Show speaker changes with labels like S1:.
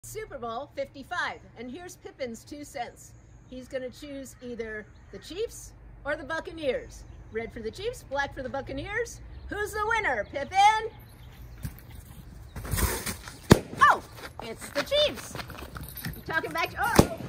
S1: Super Bowl 55, and here's Pippin's 2 cents. He's going to choose either the Chiefs or the Buccaneers. Red for the Chiefs, black for the Buccaneers. Who's the winner, Pippin? Oh, it's the Chiefs. I'm talking back to,